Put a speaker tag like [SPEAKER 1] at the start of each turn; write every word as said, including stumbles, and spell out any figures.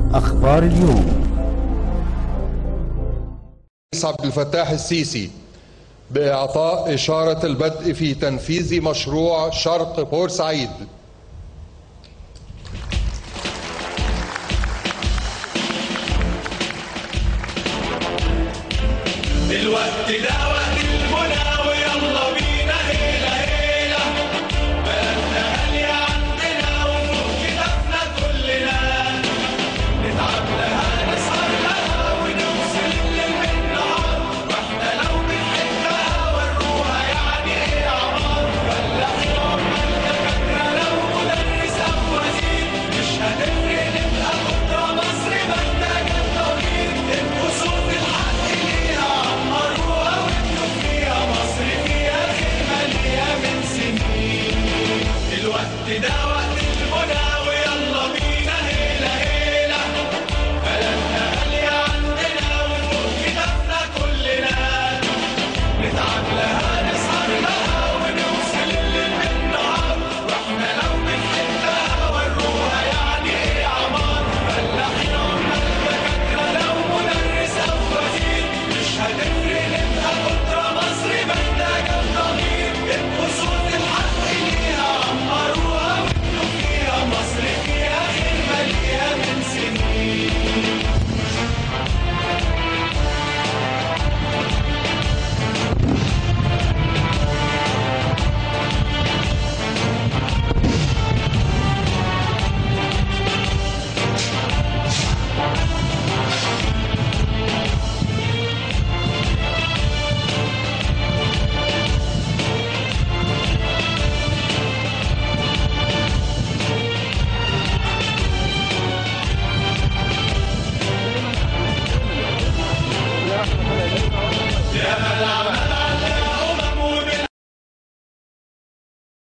[SPEAKER 1] أخبار اليوم.
[SPEAKER 2] عبد الفتاح السيسي بإعطاء إشارة البدء في تنفيذ مشروع شرق بورسعيد.
[SPEAKER 3] دلوقتي ده وقت المنى ويلا بينا هيلا هيلا، بلدنا غالية عندنا وفوق كتافنا كلنا، نتعب لها نسهر لها ونوصل للنهار، واحنا لو بنحبها وروها يعني ايه عمار، فلاحين عمالنا فاكرة لو مدرس أو وزير مش هتفرق نبقى قدرة مصر محتاجة الضمير، ابقوا صوت الحق ليها عمروها وابنوا فيها مصر فيها خير مالية من سنين. الوقت ده وقت المنى ويلا بينا هيلا هيلا، بلدنا غالية عندنا وفوق كتافنا كلنا، نتعب لها نسهر لها ونوصل للنهار، واحنا لو بنحبها وروها يعني ايه عمار، فلاحين عمالنا فاكرة لو مدرس أو وزير مش هتفرق نبقى قدرة مصر محتاجة الضمير، ابقوا صوت الحق ليها عمروها وابنوا فيها مصر فيها خير مالية من سنين. يا ملعب